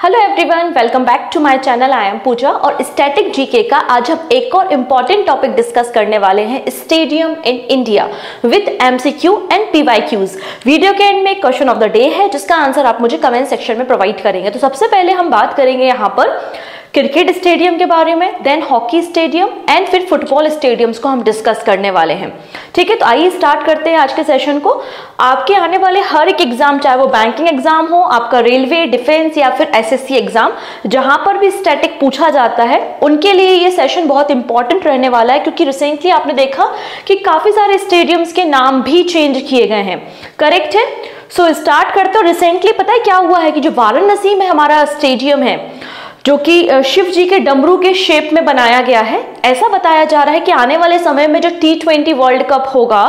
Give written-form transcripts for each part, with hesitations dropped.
Hello everyone, welcome back to my channel. I am Pooja और static GK का आज हम एक और इम्पॉर्टेंट टॉपिक डिस्कस करने वाले हैं, stadium in India with MCQ and PYQs. Video के एंड में क्वेश्चन ऑफ द डे है जिसका आंसर आप मुझे कमेंट सेक्शन में प्रोवाइड करेंगे। तो सबसे पहले हम बात करेंगे यहाँ पर क्रिकेट स्टेडियम के बारे में, देन हॉकी स्टेडियम एंड फिर फुटबॉल स्टेडियम्स को हम डिस्कस करने वाले हैं। ठीक है, तो आइए स्टार्ट करते हैं आज के सेशन को। आपके आने वाले हर एक एग्जाम, चाहे वो बैंकिंग एग्जाम हो, आपका रेलवे, डिफेंस या फिर एसएससी एग्जाम, जहां पर भी स्टैटिक पूछा जाता है, उनके लिए ये सेशन बहुत इंपॉर्टेंट रहने वाला है, क्योंकि रिसेंटली आपने देखा कि काफी सारे स्टेडियम्स के नाम भी चेंज किए गए हैं। करेक्ट है? सो स्टार्ट करते हो। रिसेंटली पता है क्या हुआ है कि जो वाराणसी में हमारा स्टेडियम है, जो कि शिव जी के डमरू के शेप में बनाया गया है, ऐसा बताया जा रहा है कि आने वाले समय में जो T20 वर्ल्ड कप होगा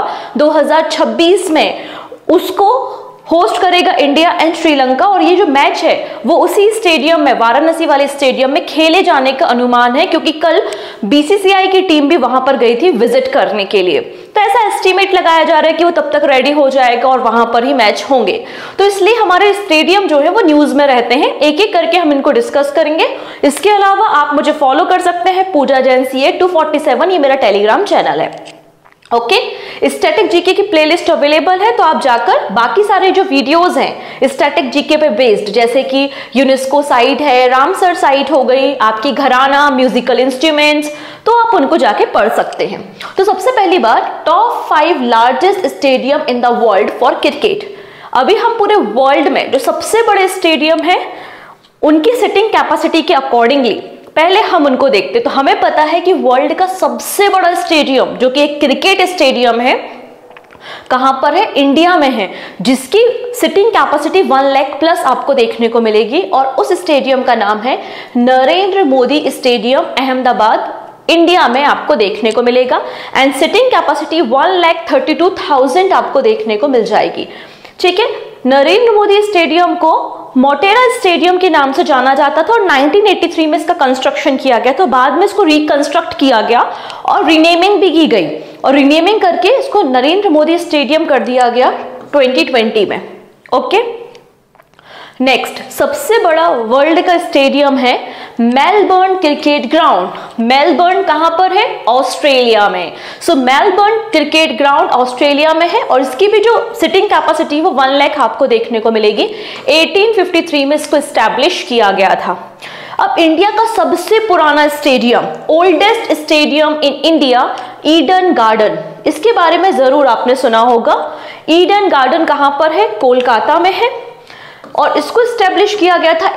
2026 में, उसको होस्ट करेगा इंडिया एंड श्रीलंका। और ये जो मैच है वो उसी स्टेडियम में, वाराणसी वाले स्टेडियम में खेले जाने का अनुमान है, क्योंकि कल बीसीसीआई की टीम भी वहां पर गई थी विजिट करने के लिए। तो ऐसा एस्टीमेट लगाया जा रहा है कि वो तब तक रेडी हो जाएगा और वहां पर ही मैच होंगे। तो इसलिए हमारे स्टेडियम जो है वो न्यूज में रहते हैं, एक एक करके हम इनको डिस्कस करेंगे। इसके अलावा आप मुझे फॉलो कर सकते हैं, पूजा जैन CA 247, ये मेरा टेलीग्राम चैनल है। ओके, स्टैटिक जीके की प्लेलिस्ट अवेलेबल है, तो आप जाकर बाकी सारे जो वीडियोस हैं स्टैटिक जीके पे बेस्ड, जैसे कि यूनेस्को साइट है, रामसर साइट हो गई, आपकी घराना, म्यूजिकल इंस्ट्रूमेंट्स, तो आप उनको जाके पढ़ सकते हैं। तो सबसे पहली बात, top 5 largest stadium in the world for cricket. अभी हम पूरे वर्ल्ड में जो सबसे बड़े स्टेडियम है उनकी सिटिंग कैपेसिटी के अकॉर्डिंगली पहले हम उनको देखते। तो हमें पता है कि वर्ल्ड का सबसे बड़ा स्टेडियम जो कि एक क्रिकेट स्टेडियम है, कहां पर है? इंडिया में है, जिसकी सिटिंग कैपेसिटी 1 लाख प्लस आपको देखने को मिलेगी। और उस स्टेडियम का नाम है नरेंद्र मोदी स्टेडियम, अहमदाबाद, इंडिया में आपको देखने को मिलेगा। एंड सिटिंग कैपेसिटी 1,32,000 आपको देखने को मिल जाएगी। ठीक है, नरेंद्र मोदी स्टेडियम को मोटेरा स्टेडियम के नाम से जाना जाता था और 1983 में इसका कंस्ट्रक्शन किया गया। तो बाद में इसको रिकंस्ट्रक्ट किया गया और रीनेमिंग भी की गई, और रीनेमिंग करके इसको नरेंद्र मोदी स्टेडियम कर दिया गया 2020 में। ओके, नेक्स्ट, सबसे बड़ा वर्ल्ड का स्टेडियम है मेलबर्न क्रिकेट ग्राउंड। मेलबर्न कहां पर है? ऑस्ट्रेलिया में। So Melbourne cricket ground Australia में है, और इसकी भी जो सिटिंग कैपेसिटी वो 1 लाख आपको देखने को मिलेगी। 1853 में इसको एस्टैब्लिश किया गया था। अब इंडिया का सबसे पुराना stadium, oldest stadium in India, Eden Garden, इसके बारे में जरूर आपने सुना होगा। ईडन गार्डन कहां पर है? कोलकाता में है, और इसको स्टैब्लिश किया गया था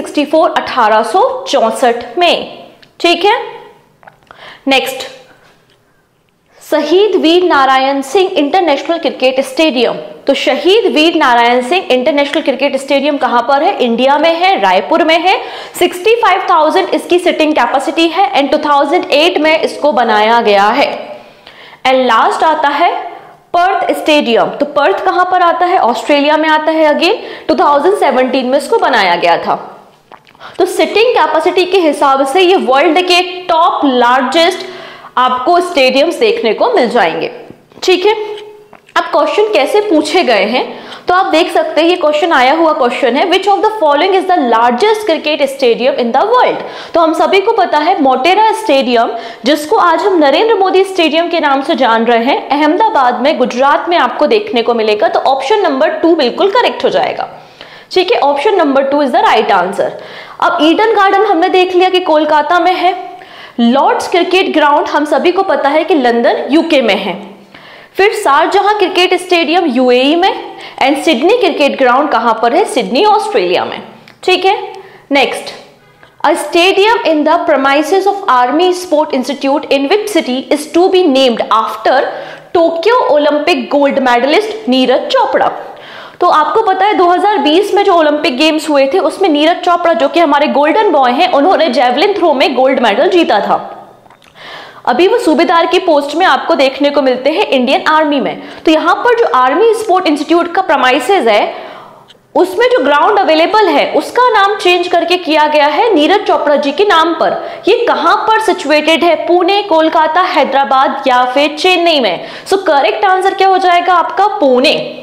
1864 में। ठीक है, next, Shaheed Veer Narayan Singh international cricket stadium. तो Shaheed Veer Narayan Singh international cricket stadium कहां पर है? इंडिया में है, रायपुर में है। 65,000 इसकी सिटिंग कैपेसिटी है, एंड 2008 में इसको बनाया गया है। एंड लास्ट आता है पर्थ स्टेडियम। तो पर्थ कहां पर आता है? ऑस्ट्रेलिया में आता है। अगेन 2017 में इसको बनाया गया था। तो सिटिंग कैपेसिटी के हिसाब से ये वर्ल्ड के टॉप लार्जेस्ट आपको स्टेडियम्स देखने को मिल जाएंगे। ठीक है, अब क्वेश्चन कैसे पूछे गए हैं तो आप देख सकते हैं, ये क्वेश्चन आया हुआ क्वेश्चन है, which of the following is the largest cricket stadium in the world. तो हम सभी को पता है मोटेरा स्टेडियम, जिसको आज हम नरेंद्र मोदी स्टेडियम के नाम से जान रहे हैं, अहमदाबाद में, गुजरात में आपको देखने को मिलेगा। तो ऑप्शन नंबर 2 बिल्कुल करेक्ट हो जाएगा। ठीक है, option number 2 is the right answer. अब ईडन गार्डन हमने देख लिया कि कोलकाता में है। लॉर्ड्स क्रिकेट ग्राउंड हम सभी को पता है कि लंदन, यूके में है। फिर शारजाह क्रिकेट स्टेडियम UAE में, एंड सिडनी क्रिकेट ग्राउंड कहां पर है? सिडनी, ऑस्ट्रेलिया में। ठीक है, next, a stadium in the premises of army sport institute in which city is to be named after Tokyo Olympic gold medalist Neeraj Chopra. तो आपको पता है 2020 में जो ओलंपिक गेम्स हुए थे उसमें नीरज चोपड़ा, जो कि हमारे गोल्डन बॉय हैं, उन्होंने जेवलिन थ्रो में गोल्ड मेडल जीता था। अभी वो सूबेदार की पोस्ट में आपको देखने को मिलते हैं इंडियन आर्मी में। तो यहाँ पर जो आर्मी स्पोर्ट इंस्टीट्यूट का प्रमाइसेस है, उसमें जो ग्राउंड अवेलेबल है उसका नाम चेंज करके किया गया है नीरज चोपड़ा जी के नाम पर। ये कहां पर सिचुएटेड है? पुणे, कोलकाता, हैदराबाद या फिर चेन्नई में? सो करेक्ट आंसर क्या हो जाएगा आपका? Pune.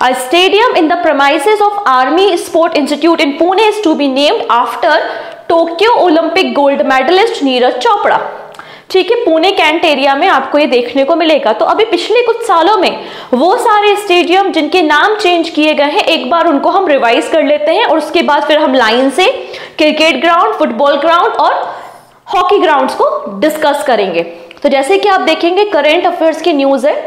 A stadium in the premises of Army Sport Institute in Pune is to be named after Tokyo Olympic gold medalist Neeraj Chopra. ठीक है, पुणे कैंट एरिया में आपको ये देखने को मिलेगा। तो अभी पिछले कुछ सालों में वो सारे स्टेडियम जिनके नाम चेंज किए गए हैं, एक बार उनको हम रिवाइज कर लेते हैं और उसके बाद फिर हम लाइन से क्रिकेट ग्राउंड, फुटबॉल ग्राउंड और हॉकी ग्राउंड्स को डिस्कस करेंगे। तो जैसे कि आप देखेंगे करेंट अफेयर्स की न्यूज है,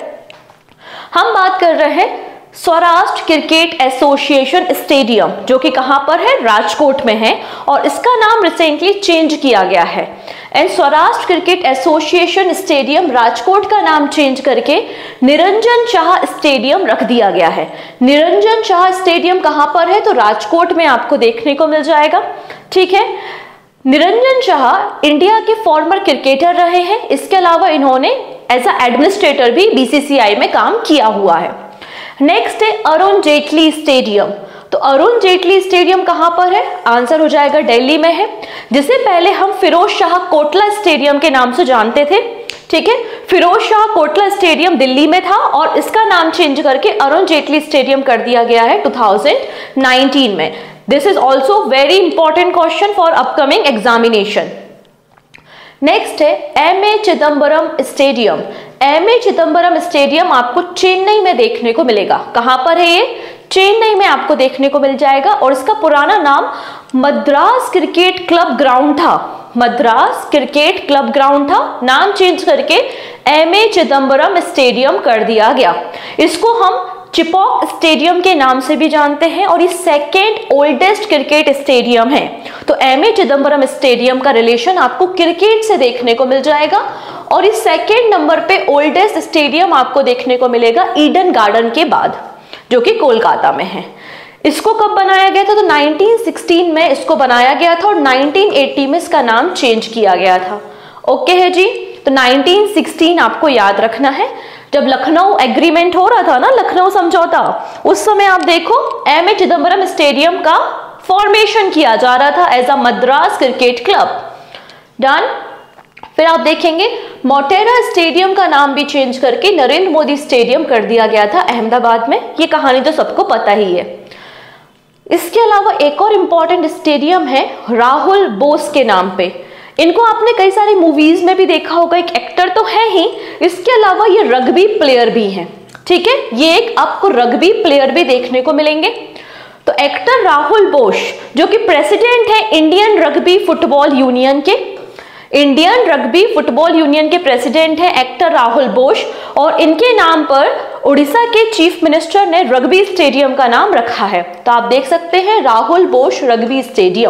हम बात कर रहे हैं स्वराष्ट्र क्रिकेट एसोसिएशन स्टेडियम, जो कि कहां पर है, राजकोट में है, और इसका नाम रिसेंटली चेंज किया गया है। And Saurashtra cricket association stadium Rajkot का नाम चेंज करके निरंजन शाह स्टेडियम रख दिया गया है। निरंजन शाह स्टेडियम कहां पर है, तो राजकोट में आपको देखने को मिल जाएगा। ठीक है, निरंजन शाह इंडिया के फॉर्मर क्रिकेटर रहे हैं। इसके अलावा इन्होंने एज अ एडमिनिस्ट्रेटर भी बीसीसीआई में काम किया हुआ है। नेक्स्ट है अरुण जेटली स्टेडियम। तो अरुण जेटली स्टेडियम कहां पर है, आंसर हो जाएगा दिल्ली में है, जिसे पहले हम फिरोज शाह कोटला स्टेडियम के नाम से जानते थे। ठीक है, फिरोज शाह कोटला स्टेडियम दिल्ली में था और इसका नाम चेंज करके अरुण जेटली स्टेडियम कर दिया गया है 2019 में। This is also very important question for upcoming examination. Next है MA Chidambaram stadium. MA Chidambaram stadium आपको चेन्नई में देखने को मिलेगा। कहां पर है ये, चेन्नई में आपको देखने को मिल जाएगा और इसका पुराना नाम मद्रास क्रिकेट क्लब ग्राउंड था। मद्रास क्रिकेट क्लब ग्राउंड था, नाम चेंज करके एमए चिदम्बरम स्टेडियम कर दिया गया। इसको हम चिपॉक स्टेडियम के नाम से भी जानते हैं और ये सेकेंड ओल्डेस्ट क्रिकेट स्टेडियम है। तो एमए चिदम्बरम स्टेडियम का रिलेशन आपको क्रिकेट से देखने को मिल जाएगा और इस सेकेंड नंबर पे ओल्डेस्ट स्टेडियम आपको देखने को मिलेगा ईडन गार्डन के बाद, जो कि कोलकाता में है। इसको कब बनाया गया था, तो 1916 में इसको बनाया गया था और 1980 में इसका नाम चेंज किया गया था। ओके है जी, तो 1916 आपको याद रखना है। जब लखनऊ एग्रीमेंट हो रहा था ना, लखनऊ समझौता, उस समय आप देखो एमए चिदम्बरम स्टेडियम का फॉर्मेशन किया जा रहा था as a Madras cricket club. Done. फिर आप देखेंगे मोटेरा स्टेडियम का नाम भी चेंज करके नरेंद्र मोदी स्टेडियम कर दिया गया था अहमदाबाद में। ये कहानी तो सबको पता ही है। इसके अलावा एक और इंपॉर्टेंट स्टेडियम है राहुल बोस के नाम पे। इनको आपने कई सारी मूवीज में भी देखा होगा, एक एक्टर तो है ही, इसके अलावा ये रग्बी प्लेयर भी हैं। ठीक है, ये एक आपको रग्बी प्लेयर भी देखने को मिलेंगे। तो एक्टर राहुल बोस जो कि प्रेसिडेंट है इंडियन रग्बी फुटबॉल यूनियन के, इंडियन रग्बी फुटबॉल यूनियन के प्रेसिडेंट है एक्टर राहुल बोस, और इनके नाम पर उड़ीसा के चीफ मिनिस्टर ने रग्बी स्टेडियम का नाम रखा है। तो आप देख सकते हैं राहुल बोस रग्बी स्टेडियम।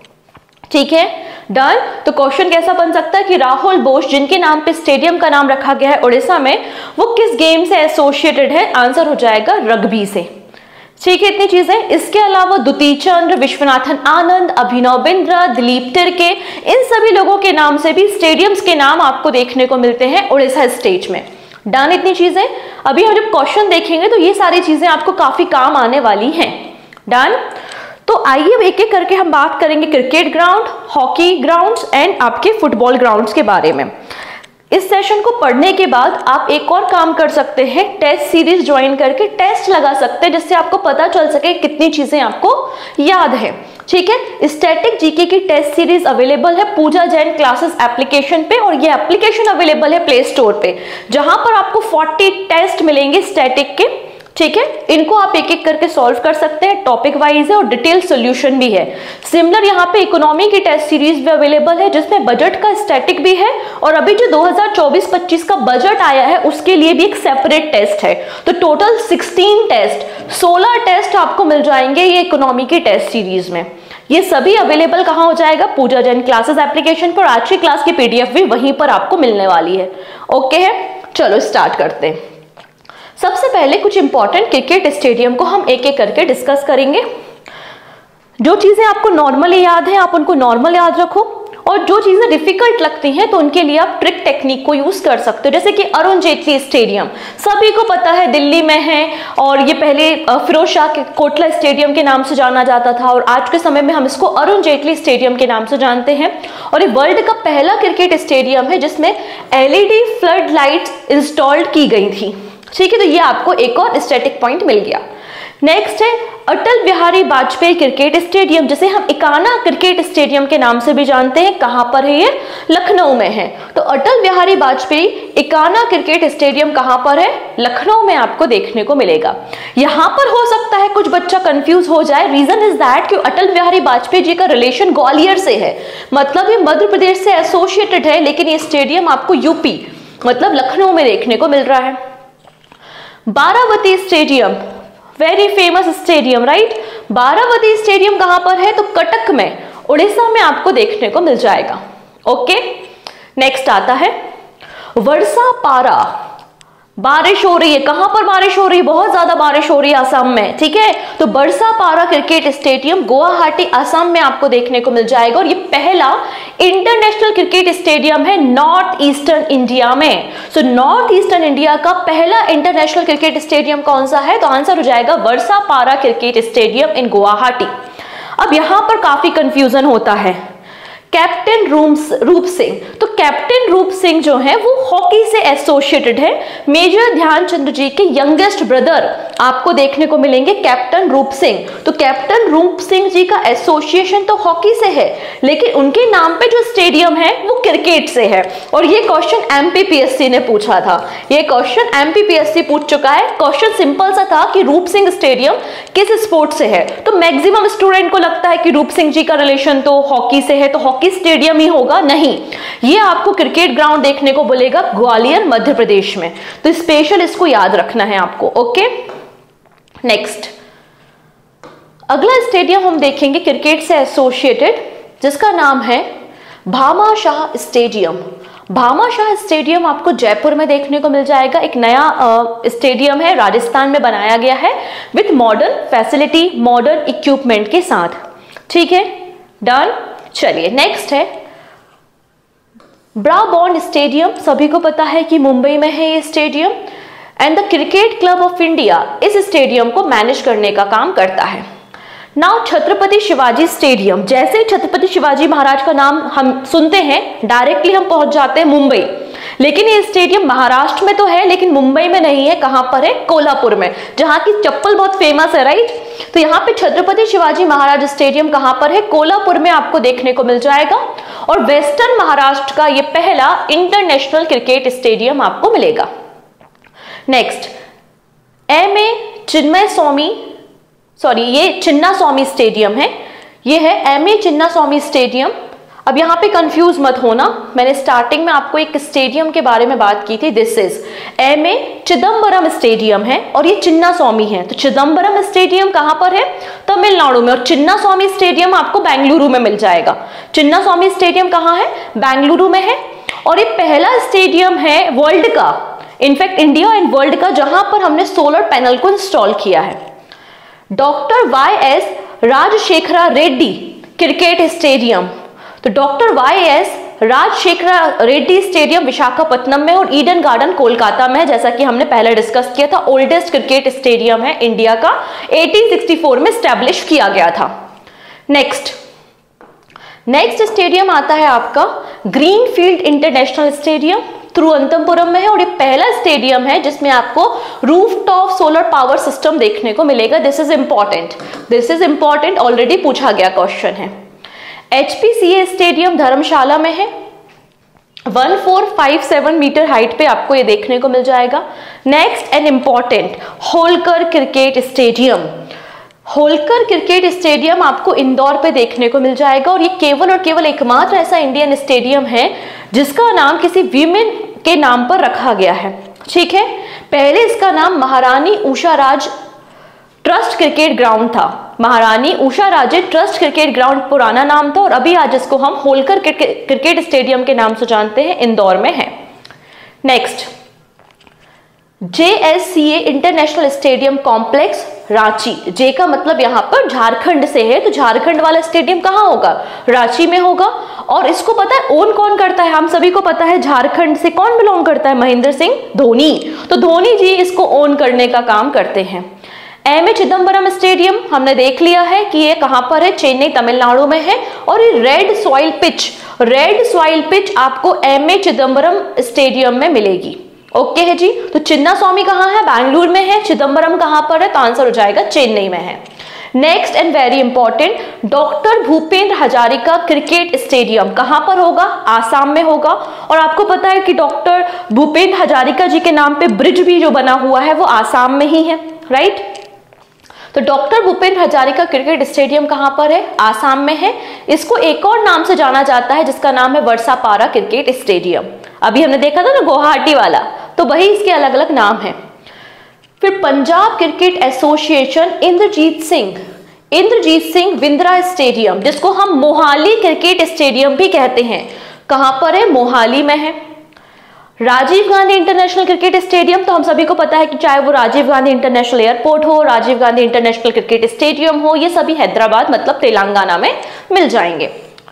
ठीक है, डन। तो क्वेश्चन कैसा बन सकता है कि राहुल बोस जिनके नाम पे स्टेडियम का नाम रखा गया है उड़ीसा में, वो किस गेम से एसोसिएटेड है, आंसर हो जाएगा रग्बी से। ठीक है, इतनी चीजें। इसके अलावा द्वितीय चंद्र, विश्वनाथन आनंद, अभिनव बिंद्रा, दिलीप तिर्के, इन सभी लोगों के नाम से भी स्टेडियम्स के नाम आपको देखने को मिलते हैं उड़ीसा स्टेट में। डन, इतनी चीजें। अभी हम जब क्वेश्चन देखेंगे तो ये सारी चीजें आपको काफी काम आने वाली हैं। डन। तो आइए एक एक करके हम बात करेंगे cricket ground, hockey grounds and आपके फुटबॉल ग्राउंड्स के बारे में। इस सेशन को पढ़ने के बाद आप एक और काम कर सकते हैं, टेस्ट सीरीज ज्वाइन करके टेस्ट लगा सकते हैं, जिससे आपको पता चल सके कितनी चीजें आपको याद है। ठीक है, स्टैटिक जीके की टेस्ट सीरीज अवेलेबल है पूजा जैन क्लासेस एप्लीकेशन पे, और ये एप्लीकेशन अवेलेबल है प्ले स्टोर पे, जहां पर आपको 40 टेस्ट मिलेंगे स्टैटिक के। ठीक है, इनको आप एक एक करके सॉल्व कर सकते हैं, टॉपिक वाइज है और डिटेल सॉल्यूशन भी है। सिमिलर यहाँ पे इकोनॉमी की टेस्ट सीरीज भी अवेलेबल है, जिसमें बजट का स्टैटिक भी है, और अभी जो 2024-25 का बजट आया है उसके लिए भी एक सेपरेट टेस्ट है। तो टोटल 16 टेस्ट, 16 टेस्ट आपको मिल जाएंगे ये इकोनॉमी की टेस्ट सीरीज में। ये सभी अवेलेबल कहाँ हो जाएगा, पूजा जैन क्लासेस एप्लीकेशन पर। आज की क्लास की पीडीएफ भी वहीं पर आपको मिलने वाली है। ओके है, चलो स्टार्ट करते हैं। सबसे पहले कुछ इंपॉर्टेंट क्रिकेट स्टेडियम को हम एक एक करके डिस्कस करेंगे। जो चीजें आपको नॉर्मली याद है आप उनको नॉर्मल याद रखो, और जो चीजें डिफिकल्ट लगती हैं तो उनके लिए आप ट्रिक टेक्निक को यूज कर सकते हो। जैसे कि अरुण जेटली स्टेडियम सभी को पता है दिल्ली में है, और ये पहले फिरोज शाह के कोटला स्टेडियम के नाम से जाना जाता था, और आज के समय में हम इसको अरुण जेटली स्टेडियम के नाम से जानते हैं। और ये वर्ल्ड का पहला क्रिकेट स्टेडियम है जिसमें एलईडी फ्लड लाइट इंस्टॉल्ड की गई थी। ठीक है, तो ये आपको एक और स्टैटिक पॉइंट मिल गया। नेक्स्ट है अटल बिहारी वाजपेयी क्रिकेट स्टेडियम, जिसे हम इकाना क्रिकेट स्टेडियम के नाम से भी जानते हैं। कहां पर है ये? लखनऊ में है। तो अटल बिहारी वाजपेयी इकाना क्रिकेट स्टेडियम कहां पर है? लखनऊ में आपको देखने को मिलेगा। यहां पर हो सकता है कुछ बच्चा कंफ्यूज हो जाए, रीजन इज दैट कि अटल बिहारी वाजपेयी जी का रिलेशन ग्वालियर से है, मतलब ये मध्य प्रदेश से एसोसिएटेड है, लेकिन ये स्टेडियम आपको यूपी मतलब लखनऊ में देखने को मिल रहा है। Barabati stadium, very famous stadium, right. Barabati stadium कहां पर है? तो कटक में, उड़ीसा में आपको देखने को मिल जाएगा। ओके, नेक्स्ट आता है वर्षा पारा। बारिश हो रही है, कहां पर बारिश हो रही है? बहुत ज्यादा बारिश हो रही है असम में, ठीक है। तो वर्षा पारा क्रिकेट स्टेडियम गुवाहाटी असम में आपको देखने को मिल जाएगा, और ये पहला इंटरनेशनल क्रिकेट स्टेडियम है नॉर्थ ईस्टर्न इंडिया में। सो नॉर्थ ईस्टर्न इंडिया का पहला इंटरनेशनल क्रिकेट स्टेडियम कौन सा है? तो आंसर हो जाएगा वर्षा पारा क्रिकेट स्टेडियम इन गुवाहाटी। अब यहां पर काफी कंफ्यूजन होता है। कैप्टन रूप सिंह, तो कैप्टन रूप सिंह जो है वो हॉकी से एसोसिएटेड है। मेजर ध्यानचंद जी के यंगेस्ट ब्रदर आपको देखने को मिलेंगे कैप्टन रूप सिंह। तो कैप्टन रूप सिंह जी का एसोसिएशन तो हॉकी से है, लेकिन उनके नाम पे जो स्टेडियम है वो क्रिकेट से है। और ये क्वेश्चन एमपीपीएससी ने पूछा था, ये क्वेश्चन एमपीपीएससी पूछ चुका है। क्वेश्चन सिंपल सा था कि रूप सिंह स्टेडियम किस स्पोर्ट से है, तो मैक्सिमम स्टूडेंट को लगता है कि रूप सिंह जी का रिलेशन तो हॉकी से है, तो हॉकी स्टेडियम ही होगा। नहीं, ये आपको क्रिकेट ग्राउंड देखने को बोलेगा ग्वालियर मध्य प्रदेश में। तो स्पेशल इसको याद रखना है आपको। ओके, नेक्स्ट अगला स्टेडियम हम देखेंगे क्रिकेट से एसोसिएटेड, जिसका नाम है भामाशाह स्टेडियम। भामाशाह स्टेडियम आपको जयपुर में देखने को मिल जाएगा। एक नया स्टेडियम है, राजस्थान में बनाया गया है with modern facility, modern equipment के साथ। ठीक है, डन। चलिए नेक्स्ट है ब्राबॉन्ड स्टेडियम। सभी को पता है कि मुंबई में है ये stadium, and the cricket club of India इस स्टेडियम को मैनेज करने का काम करता है। नाउ छत्रपति शिवाजी स्टेडियम, जैसे ही छत्रपति शिवाजी महाराज का नाम हम सुनते हैं डायरेक्टली हम पहुंच जाते हैं मुंबई, लेकिन ये स्टेडियम महाराष्ट्र में तो है लेकिन मुंबई में नहीं है। कहां पर है? कोल्हापुर में, जहां की चप्पल बहुत फेमस है, राइट। तो यहाँ पे छत्रपति शिवाजी महाराज स्टेडियम कहां पर है? कोल्हापुर में आपको देखने को मिल जाएगा। और वेस्टर्न महाराष्ट्र का ये पहला इंटरनेशनल क्रिकेट स्टेडियम आपको मिलेगा। Next MA Chinmay Swami, sorry ये चिन्ना स्वामी स्टेडियम है, ये है एमए चिन्ना स्वामी स्टेडियम। अब यहाँ पे कंफ्यूज मत होना, मैंने स्टार्टिंग में आपको एक स्टेडियम के बारे में बात की थी। This is MA Chidambaram stadium है और ये चिन्ना स्वामी है। तो चिदम्बरम स्टेडियम कहां पर है? तमिलनाडु में। और चिन्ना स्वामी स्टेडियम आपको बेंगलुरु में मिल जाएगा। चिन्ना स्वामी स्टेडियम कहां है? बेंगलुरु में है। और ये पहला स्टेडियम है वर्ल्ड का, इनफैक्ट इंडिया एंड वर्ल्ड का, जहां पर हमने सोलर पैनल को इंस्टॉल किया है। Doctor YS Rajasekhara Reddy cricket stadium, तो doctor YS Rajasekhara Reddy stadium Visakhapatnam में और ईडन गार्डन कोलकाता में है, जैसा कि हमने पहले डिस्कस किया था। ओल्डेस्ट क्रिकेट स्टेडियम है इंडिया का, 1864 में स्टैब्लिश किया गया था। नेक्स्ट स्टेडियम आता है आपका ग्रीनफील्ड इंटरनेशनल स्टेडियम, तिरुवनंतपुरम में है। और ये पहला स्टेडियम है जिसमें आपको रूफटॉप सोलर पावर सिस्टम देखने को मिलेगा। दिस इज इंपॉर्टेंट, ऑलरेडी पूछा गया क्वेश्चन है। HPCA स्टेडियम धर्मशाला में है, 1457 मीटर हाइट पे आपको ये देखने को मिल जाएगा। Next and important Holkar cricket stadium. Holkar cricket stadium आपको इंदौर पे देखने को मिल जाएगा। और ये केवल और केवल एकमात्र ऐसा इंडियन स्टेडियम है जिसका नाम किसी वीमेन के नाम पर रखा गया है। ठीक है, पहले इसका नाम महारानी उषाराज ट्रस्ट क्रिकेट ग्राउंड था। महारानी उषाराजे ट्रस्ट क्रिकेट ग्राउंड पुराना नाम था, और अभी आज इसको हम होलकर क्रिकेट स्टेडियम के नाम से जानते हैं, इंदौर में है। Next JSCA international stadium complex Ranchi. J का मतलब यहाँ पर झारखंड से है, तो झारखंड वाला स्टेडियम कहाँ होगा? रांची में होगा। और इसको पता है ओन कौन करता है? हम सभी को पता है झारखंड से कौन बिलोंग करता है? महेंद्र सिंह धोनी। तो धोनी जी इसको ओन करने का काम करते हैं। एमए चिदम्बरम स्टेडियम हमने देख लिया है कि ये कहां पर है, चेन्नई तमिलनाडु में है। और ये रेड सॉइल पिच आपको एमए चिदम्बरम स्टेडियम में मिलेगी। ओके है जी। तो चिन्ना स्वामी कहाँ है? बेंगलुरु में है। चिदम्बरम कहाँ पर है? तो आंसर हो जाएगा चेन्नई में है। Next and very important, doctor Bhupendra Hazarika cricket stadium कहां पर होगा? आसाम में होगा। और आपको पता है कि डॉक्टर भूपेंद्र हजारिका जी के नाम पे ब्रिज भी जो बना हुआ है वो आसाम में ही है, राइट। तो doctor Bhupendra Hazarika cricket stadium कहां पर है? आसाम में है। इसको एक और नाम से जाना जाता है जिसका नाम है वर्षापारा क्रिकेट स्टेडियम। अभी हमने देखा था ना गुवाहाटी वाला, तो वही इसके अलग अलग नाम है। फिर Punjab cricket association Inderjit Singh Bindra stadium, जिसको हम मोहाली क्रिकेट स्टेडियम भी कहते हैं, कहां पर है? मोहाली में है। Rajiv Gandhi international cricket stadium, तो हम सभी को पता है कि चाहे वो राजीव गांधी इंटरनेशनल एयरपोर्ट हो, Rajiv Gandhi international cricket stadium हो, ये सभी हैदराबाद मतलब तेलंगाना में मिल जाएंगे।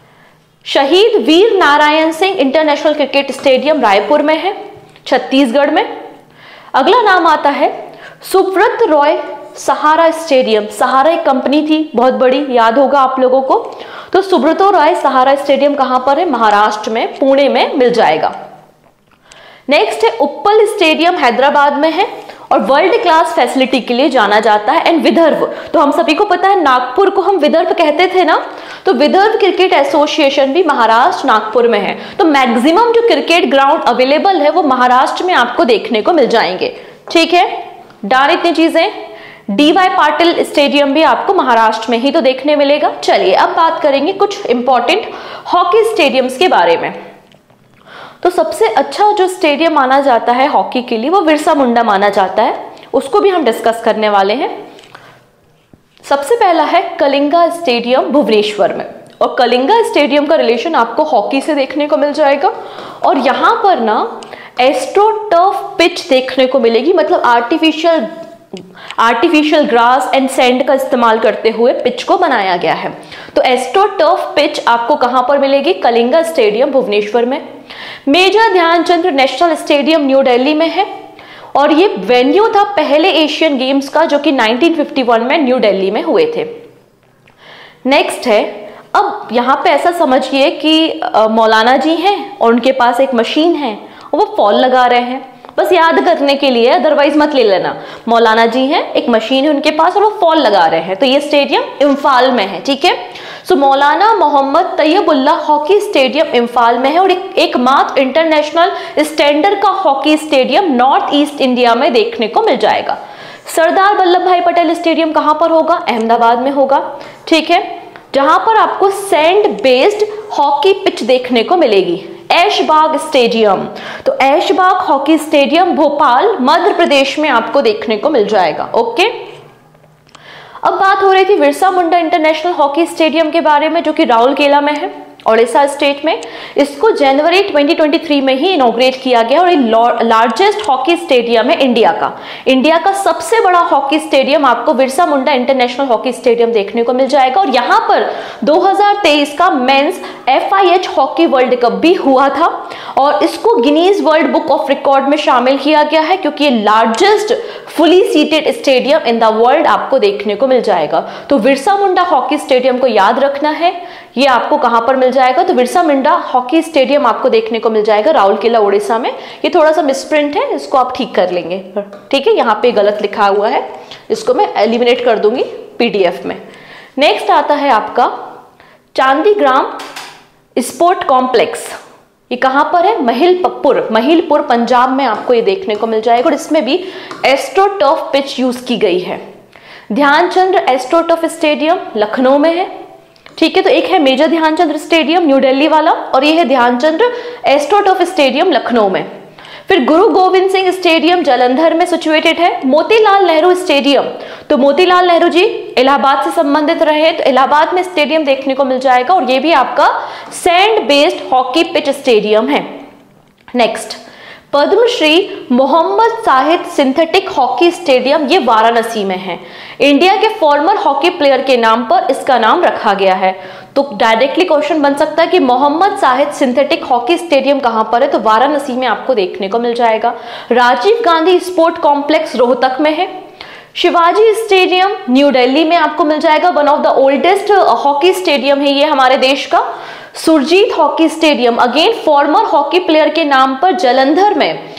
Shaheed Veer Narayan Singh international cricket stadium Raipur में है, छत्तीसगढ़ में। अगला नाम आता है सुब्रत रॉय सहारा स्टेडियम। सहारा एक कंपनी थी बहुत बड़ी, याद होगा आप लोगों को। तो सुब्रतो रॉय सहारा स्टेडियम कहां पर है? महाराष्ट्र में, पुणे में मिल जाएगा। नेक्स्ट है उप्पल स्टेडियम, हैदराबाद में है और वर्ल्ड क्लास फैसिलिटी के लिए जाना जाता है। एंड विदर्भ, तो हम सभी को पता है नागपुर को हम विदर्भ कहते थे ना, तो विदर्भ क्रिकेट एसोसिएशन भी महाराष्ट्र नागपुर में है। तो मैक्सिमम जो क्रिकेट ग्राउंड अवेलेबल है वो महाराष्ट्र में आपको देखने को मिल जाएंगे, ठीक है। डन इतनी चीजें। डीवाई पाटिल स्टेडियम भी आपको महाराष्ट्र में ही तो देखने मिलेगा। चलिए अब बात करेंगे कुछ इंपॉर्टेंट हॉकी स्टेडियम्स के बारे में। तो सबसे अच्छा जो स्टेडियम माना जाता है हॉकी के लिए वो बिरसा मुंडा माना जाता है, उसको भी हम डिस्कस करने वाले हैं। सबसे पहला है कलिंगा स्टेडियम भुवनेश्वर में, और कलिंगा स्टेडियम का रिलेशन आपको हॉकी से देखने को मिल जाएगा। और यहां पर ना एस्ट्रोटर्फ पिच देखने को मिलेगी, मतलब आर्टिफिशियल ग्रास एंड सैंड का इस्तेमाल करते हुए पिच को बनाया गया है। तो एस्ट्रोटर्फ पिच आपको कहां पर मिलेगी? कलिंगा स्टेडियम भुवनेश्वर में। Major Dhyan Chand national stadium new Delhi में है, और ये वेन्यू था पहले एशियन गेम्स का जो कि 1951 में न्यू दिल्ली में हुए थे। नेक्स्ट है, अब यहां पे ऐसा समझिए कि मौलाना जी हैं और उनके पास एक मशीन है, वो फॉल लगा रहे हैं, बस याद करने के लिए, अदरवाइज मत ले लेना। मौलाना जी हैं, एक मशीन है उनके पास और वो फॉल लगा रहे हैं। तो ये स्टेडियम इम्फाल में है, ठीक है। So Maulana Mohammed Taiyabulla hockey stadium Imphal में है, और एकमात्र इंटरनेशनल स्टैंडर्ड का hockey stadium north east India में देखने को मिल जाएगा। सरदार वल्लभ भाई पटेल स्टेडियम कहां पर होगा? अहमदाबाद में होगा, ठीक है, जहां पर आपको सैंड बेस्ड हॉकी पिच देखने को मिलेगी। ऐशबाग स्टेडियम, तो ऐशबाग हॉकी स्टेडियम भोपाल मध्य प्रदेश में आपको देखने को मिल जाएगा, ओके। अब बात हो रही थी Birsa Munda international hockey stadium के बारे में, जो कि राउरकेला में है, ओडिशा स्टेट में। इसको जनवरी 2023 में ही इनॉग्रेट किया गया, और ये लार्जेस्ट हॉकी स्टेडियम है इंडिया का सबसे बड़ा हॉकी स्टेडियम आपको Birsa Munda international hockey stadium देखने को मिल जाएगा। और यहाँ पर 2023 का men's FIH hockey world cup भी हुआ था, और इसको Guinness world book of record में शामिल किया गया है, क्योंकि ये largest fully seated stadium in the world आपको देखने को मिल जाएगा। तो बिरसा मुंडा हॉकी स्टेडियम को याद रखना है, ये आपको कहां पर मिल जाएगा? तो बिरसा मुंडा हॉकी स्टेडियम आपको देखने को मिल जाएगा राउरकेला ओडिशा में। ये थोड़ा सा मिसप्रिंट है, इसको आप ठीक कर लेंगे, ठीक है। यहाँ पे गलत लिखा हुआ है, इसको मैं एलिमिनेट कर दूंगी PDF में। नेक्स्ट आता है आपका चांदीग्राम स्पोर्ट कॉम्प्लेक्स, ये कहां पर है? महिलपुर पंजाब में आपको ये देखने को मिल जाएगा, और इसमें भी एस्ट्रोटर्फ पिच यूज की गई है। ध्यानचंद्र एस्ट्रोटर्फ स्टेडियम लखनऊ में है, ठीक है। तो एक है major Dhyan Chandra stadium new Delhi वाला, और ये है ध्यानचंद्र एस्ट्रोटर्फ स्टेडियम लखनऊ में। फिर गुरु गोविंद सिंह स्टेडियम जालंधर में सिचुएटेड है। मोतीलाल नेहरू स्टेडियम, तो मोतीलाल नेहरू जी इलाहाबाद से संबंधित रहे, तो इलाहाबाद में स्टेडियम देखने को मिल जाएगा, और ये भी आपका sand based hockey pitch stadium है। Next, Padma Shri Mohammed Shahid synthetic hockey stadium, ये वाराणसी में है। इंडिया के फॉर्मर हॉकी प्लेयर के नाम पर इसका नाम रखा गया है। तो डायरेक्टली क्वेश्चन बन सकता है कि Mohammed Shahid synthetic hockey stadium कहां पर है? तो वाराणसी में आपको देखने को मिल जाएगा। राजीव गांधी स्पोर्ट कॉम्प्लेक्स रोहतक में है। शिवाजी स्टेडियम न्यू दिल्ली में आपको मिल जाएगा, one of the oldest hockey stadium है ये हमारे देश का। Surjeet hockey stadium again former hockey player के नाम पर जालंधर में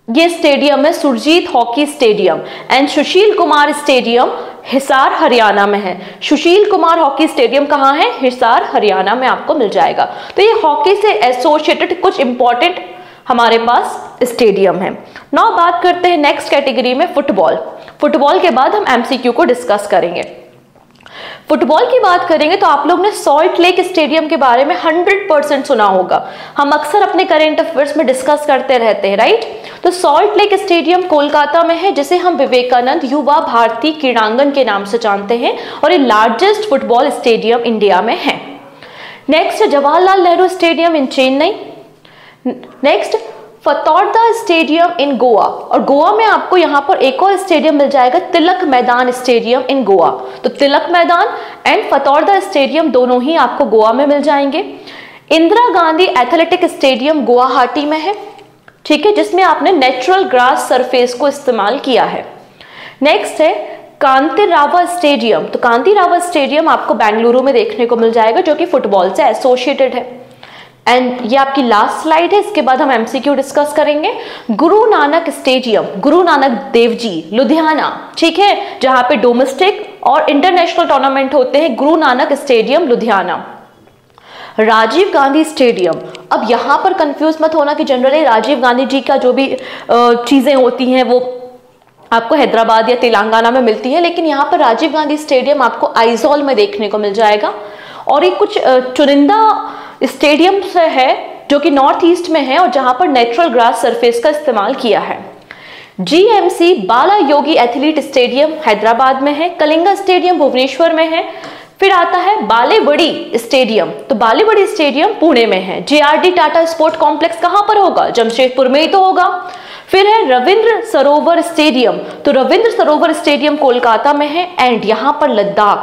ये स्टेडियम है Surjeet hockey stadium and Sushil Kumar stadium Hisar Haryana में है। सुशील कुमार हॉकी स्टेडियम कहाँ है? हिसार हरियाणा में आपको मिल जाएगा। तो ये हॉकी से एसोसिएटेड कुछ इंपॉर्टेंट हमारे पास स्टेडियम है। नाउ बात करते हैं नेक्स्ट कैटेगरी में फुटबॉल। फुटबॉल के बाद हम एमसीक्यू को डिस्कस करेंगे। फुटबॉल की बात करेंगे तो आप लोग ने सॉल्ट लेक स्टेडियम के बारे में 100% सुना होगा। हम अक्सर अपने करेंट अफेयर्स में डिस्कस करते रहते हैं, राइट। तो सॉल्ट लेक स्टेडियम कोलकाता में है, जिसे हम विवेकानंद युवा भारती क्रीड़ांगन के नाम से जानते हैं, और ये लार्जेस्ट फुटबॉल स्टेडियम इंडिया में है। Next Jawaharlal Nehru stadium in Chennai. Next Fatorda stadium in Goa, और गोवा में आपको यहाँ पर एक और स्टेडियम मिल जाएगा, तिलक मैदान स्टेडियम इन गोवा। तो तिलक मैदान एंड फतौर्दा स्टेडियम दोनों ही आपको गोवा में मिल जाएंगे। इंदिरा गांधी एथलेटिक स्टेडियम गुवाहाटी में है, ठीक है, जिसमें आपने नेचुरल ग्रास सरफेस को इस्तेमाल किया है। नेक्स्ट है कांतिरावा स्टेडियम। तो कांतिरावा स्टेडियम आपको बेंगलुरु में देखने को मिल जाएगा, जो कि फुटबॉल से एसोसिएटेड है। एंड ये आपकी लास्ट स्लाइड है, इसके बाद हम एमसीक्यू डिस्कस करेंगे। गुरु नानक स्टेडियम, गुरु नानक देव जी, लुधियाना, ठीक है, जहां पे डोमेस्टिक और इंटरनेशनल टूर्नामेंट होते हैं, गुरु नानक स्टेडियम लुधियाना। राजीव गांधी स्टेडियम, अब यहां पर कंफ्यूज मत होना कि जनरली राजीव गांधी जी का जो भी चीजें होती हैं वो आपको हैदराबाद या तेलंगाना में मिलती है, लेकिन यहाँ पर राजीव गांधी स्टेडियम आपको आइजॉल में देखने को मिल जाएगा। और ये कुछ चुनिंदा स्टेडियम है जो कि नॉर्थ ईस्ट में है और जहां पर नेचुरल ग्रास सरफेस का इस्तेमाल किया है। GMC Bala Yogi athlete stadium Hyderabad में है, कलिंगा स्टेडियम भुवनेश्वर में है, फिर आता है बालेवड़ी स्टेडियम। तो बालेवड़ी स्टेडियम पुणे में है। जेआरडी टाटा स्पोर्ट कॉम्प्लेक्स कहां पर होगा? जमशेदपुर में ही तो होगा। फिर है रविंद्र सरोवर स्टेडियम। तो रविंद्र सरोवर स्टेडियम कोलकाता में है। एंड यहां पर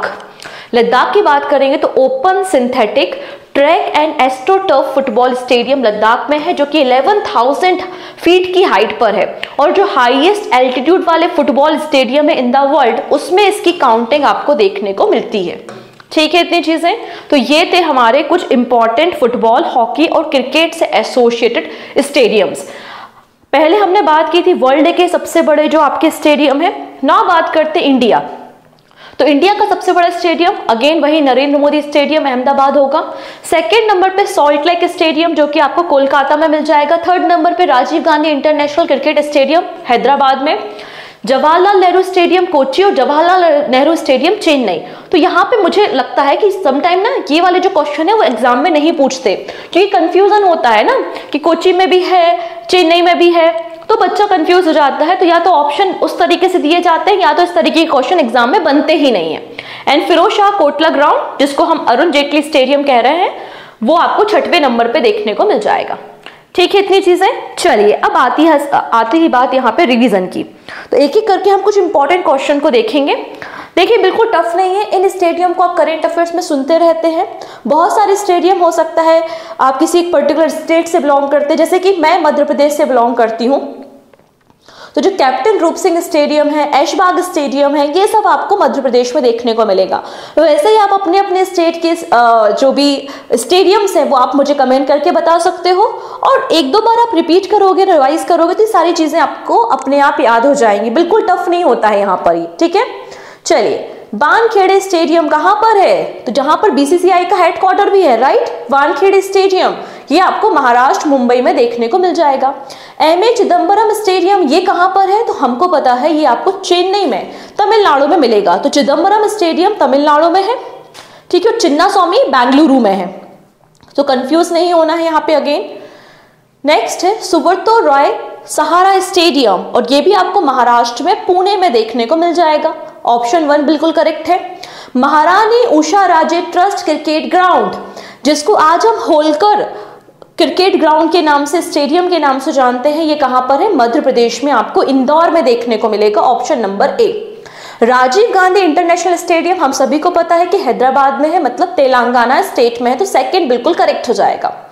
लद्दाख की बात करेंगे तो open synthetic track and astroturf football stadium Ladakh में है, जो कि 11,000 फीट की हाइट पर है, और जो हाईएस्ट एल्टीट्यूड वाले फुटबॉल स्टेडियम है इन द वर्ल्ड, उसमें इसकी काउंटिंग आपको देखने को मिलती है। ठीक है, इतनी चीजें। तो ये थे हमारे कुछ इंपॉर्टेंट फुटबॉल, हॉकी और क्रिकेट से एसोसिएटेड स्टेडियम्स। पहले हमने बात की थी वर्ल्ड के सबसे बड़े जो आपके स्टेडियम है। नाउ बात करते इंडिया। तो इंडिया का सबसे बड़ा स्टेडियम अगेन वही नरेंद्र मोदी स्टेडियम अहमदाबाद होगा। सेकंड नंबर पे सॉल्ट लेक स्टेडियम जो कि आपको कोलकाता में मिल जाएगा। थर्ड नंबर पे Rajiv Gandhi international cricket stadium Hyderabad में। जवाहरलाल नेहरू स्टेडियम कोच्चि और जवाहरलाल नेहरू स्टेडियम चेन्नई। तो यहाँ पे मुझे लगता है कि समटाइम ना ये वाले जो क्वेश्चन है वो एग्जाम में नहीं पूछते, क्योंकि कंफ्यूजन होता है ना कि कोच्चि में भी है, चेन्नई में भी है, तो बच्चा कंफ्यूज हो जाता है। तो या तो ऑप्शन उस तरीके से दिए जाते हैं या तो इस तरीके के क्वेश्चन एग्जाम में बनते ही नहीं है। एंड फिरोज शाह कोटला ग्राउंड, जिसको हम अरुण जेटली स्टेडियम कह रहे हैं, वो आपको 6वें नंबर पे देखने को मिल जाएगा। ठीक है, इतनी चीजें। चलिए अब आती ही बात यहाँ पे रिवीजन की। तो एक एक करके हम कुछ इंपॉर्टेंट क्वेश्चन को देखेंगे। देखिए बिल्कुल टफ नहीं है, इन स्टेडियम को आप करेंट अफेयर्स में सुनते रहते हैं। बहुत सारे स्टेडियम हो सकता है आप किसी एक पर्टिकुलर स्टेट से बिलोंग करते हैं, जैसे कि मैं मध्य प्रदेश से बिलोंग करती हूँ, तो जो कैप्टन रूप सिंह स्टेडियम है, ऐशबाग स्टेडियम है, ये सब आपको मध्य प्रदेश में देखने को मिलेगा। तो वैसे ही आप अपने अपने स्टेट के जो भी स्टेडियम्स हैं वो आप मुझे कमेंट करके बता सकते हो, और एक दो बार आप रिपीट करोगे, रिवाइज करोगे तो ये सारी चीजें आपको अपने आप याद हो जाएंगी। बिल्कुल टफ नहीं होता है यहाँ पर ही। ठीक है, चलिए वानखेड़े स्टेडियम कहाँ पर है? तो जहां पर बीसीसीआई का हेडक्वार्टर भी है, राइट, वानखेड़े स्टेडियम, ये आपको महाराष्ट्र मुंबई में देखने को मिल जाएगा। एमए चिदम्बरम स्टेडियम ये कहां पर है? तो हमको पता है ये आपको चेन्नई में, तमिलनाडु में मिलेगा। तो चिदम्बरम स्टेडियम तमिलनाडु में है, ठीक है। चिन्ना स्वामी बेंगलुरु में है, तो कंफ्यूज नहीं होना है यहाँ पे अगेन। नेक्स्ट है सुब्रतो रॉय सहारा स्टेडियम, और ये भी आपको महाराष्ट्र में पुणे में देखने को मिल जाएगा। ऑप्शन 1 बिल्कुल करेक्ट है। Maharani Usha Raje trust cricket ground, जिसको आज हम होलकर क्रिकेट ग्राउंड के नाम से, स्टेडियम के नाम से जानते हैं, ये कहां पर है? मध्य प्रदेश में आपको इंदौर में देखने को मिलेगा। Option number A. Rajiv Gandhi international stadium हम सभी को पता है कि हैदराबाद में है, मतलब तेलंगाना स्टेट में है, तो सेकंड बिल्कुल करेक्ट हो जाएगा।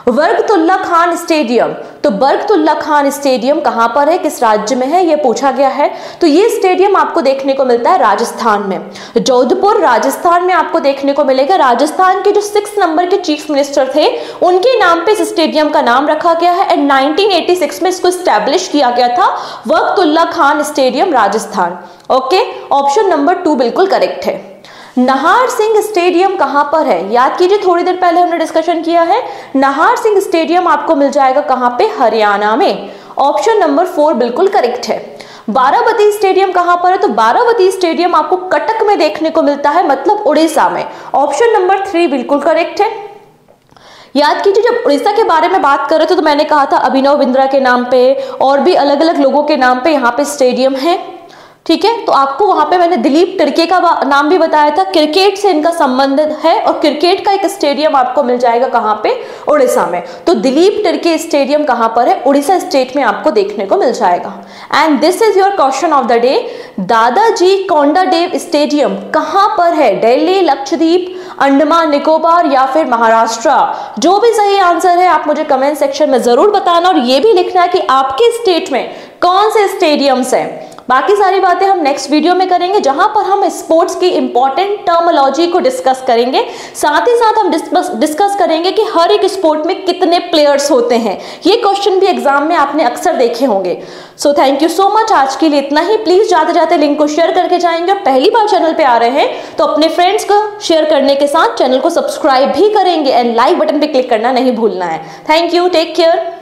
बरकतुल्लाह खान स्टेडियम, तो बरकतुल्लाह खान स्टेडियम कहां पर है, किस राज्य में है, यह पूछा गया है। तो ये स्टेडियम आपको देखने को मिलता है राजस्थान में, जोधपुर राजस्थान में आपको देखने को मिलेगा। राजस्थान के जो 6 नंबर के चीफ मिनिस्टर थे उनके नाम पे इस स्टेडियम का नाम रखा गया है एंड 1986 में इसको स्टैब्लिश किया गया था, Barkatullah Khan stadium Rajasthan. Okay, option number 2 बिल्कुल करेक्ट है। नाहर सिंह स्टेडियम कहां पर है, याद कीजिए थोड़ी देर पहले हमने डिस्कशन किया है। नाहर सिंह स्टेडियम आपको मिल जाएगा कहां पे, हरियाणा में। ऑप्शन नंबर 4 बिल्कुल करेक्ट है। बाराबती स्टेडियम कहां पर है, तो बाराबती स्टेडियम आपको कटक में देखने को मिलता है, मतलब उड़ीसा में। ऑप्शन नंबर 3 बिल्कुल करेक्ट है। याद कीजिए जब उड़ीसा के बारे में बात कर रहे थे तो मैंने कहा था अभिनव बिंद्रा के नाम पे और भी अलग अलग लोगों के नाम पे यहाँ पे स्टेडियम है, ठीक है। तो आपको वहां पे मैंने दिलीप टिर्के का नाम भी बताया था, क्रिकेट से इनका संबंध है और क्रिकेट का एक स्टेडियम आपको मिल जाएगा कहां पे, उड़ीसा में। तो दिलीप टिर्के स्टेडियम कहां पर है, उड़ीसा स्टेट में आपको देखने को मिल जाएगा। And this is your question of the day, Dadaji Kondadev stadium कहां पर है, दिल्ली, लक्षद्वीप, अंडमान निकोबार या फिर महाराष्ट्र। जो भी सही आंसर है आप मुझे कमेंट सेक्शन में जरूर बताना और ये भी लिखना है कि आपके स्टेट में कौन से स्टेडियम्स हैं। बाकी सारी बातें हम नेक्स्ट वीडियो में करेंगे जहां पर हम स्पोर्ट्स की इंपॉर्टेंट टर्मिनोलॉजी को डिस्कस करेंगे, साथ ही साथ हम डिस्कस करेंगे कि हर एक स्पोर्ट में कितने प्लेयर्स होते हैं। ये क्वेश्चन भी एग्जाम में आपने अक्सर देखे होंगे। So thank you so much, आज के लिए इतना ही। प्लीज जाते जाते लिंक को शेयर करके जाएंगे और पहली बार चैनल पे आ रहे हैं तो अपने फ्रेंड्स को शेयर करने के साथ चैनल को सब्सक्राइब भी करेंगे एंड लाइक बटन पे क्लिक करना नहीं भूलना है। Thank you, take care.